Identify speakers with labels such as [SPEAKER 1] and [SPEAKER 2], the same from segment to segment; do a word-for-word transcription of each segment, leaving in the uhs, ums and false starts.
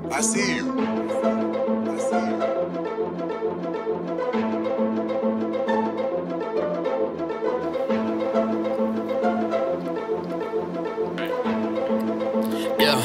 [SPEAKER 1] I see you. I see you.
[SPEAKER 2] Yeah,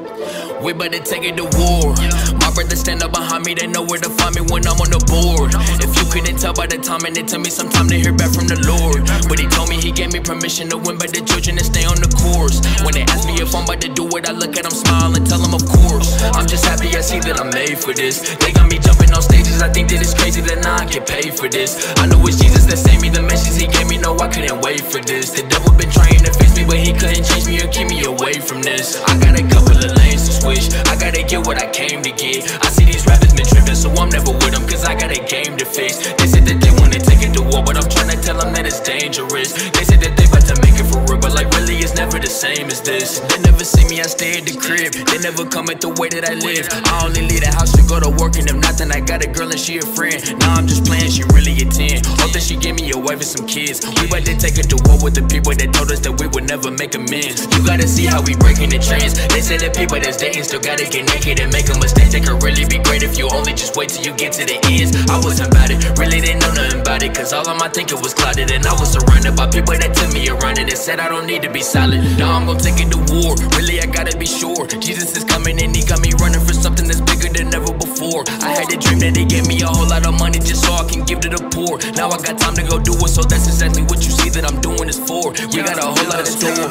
[SPEAKER 2] we better take it to war. My brothers stand up behind me, they know where to find me when I'm on the board. If you couldn't tell by the time, and it took me some time to hear back from the Lord. But he told me he gave me permission to win by the children and stay on the course. When they ask me if I'm about to do it, I look at them, smile and tell them of course. I'm just happy I see that I'm made for this. They got me jumping on stages, I think that it's crazy that now I get paid for this. I know it's Jesus that saved me, the message he gave me, no I couldn't wait for this. The devil been trying to fix me, but he couldn't change me or keep me away from this. I got a couple of lanes to switch, I gotta get what I came to get. I see these rappers been tripping, so I'm never with them, cause I got a game to fix. They said that they wanna take it to war, but I'm trying to tell them that it's dangerous. They said that they about to make it for real, but like really it's never the same as this. They never see me, I stay at the crib, they never come at the way that I live. I only leave the house to go to work, and if not then I got a girl and she a friend. Now I'm just playing, she really a ten. Hope that she give me a wife and some kids. We about to take it to war with the people that told us that we would never make amends. You gotta see how we breaking the trends. They say that people that's dating still gotta get naked and make a mistake. They could really be great if you only just wait till you get to the ends. I wasn't about it, really didn't know nothing about it, cause all of my thinking was clouded. And I was surrounded by people that took me around it and said I don't need to be solid. Now I'm gonna take it to war, really I gotta be sure. Jesus is coming and he got me running for something that's bigger than ever before. I had a dream that he gave me a whole lot of money just so I can give to the poor. Now I got time to go do it, so that's exactly what you see that I'm doing this for. We got a whole lot of store.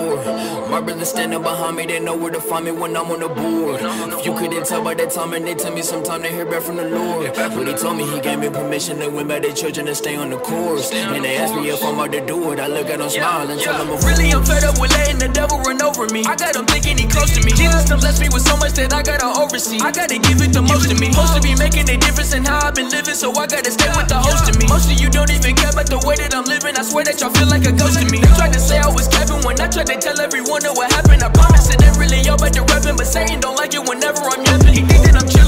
[SPEAKER 2] My brothers standing behind me, they know where to find me when I'm on the board. If you couldn't tell by that time, and they tell me some time to hear back from the Lord. But he told me he gave me permission to win by their children and stay on the course. And they asked me if I'm about to do it, I look at them, smile and tell them of really I'm fed up with letting the devil run over me. I got them thinking he close to me. Jesus done blessed me with so much that I gotta oversee. I gotta give it the most of me. Supposed to be making a difference in how I've been living, so I gotta stay with the host of me. Most of you don't even care about the way that I'm living. I swear that y'all feel like a ghost to me. They tried to say I was capping when I tried to tell everyone that what happened. I promise it ain't really all about the rapping, but Satan don't like it whenever I'm yapping. He think that I'm chilling.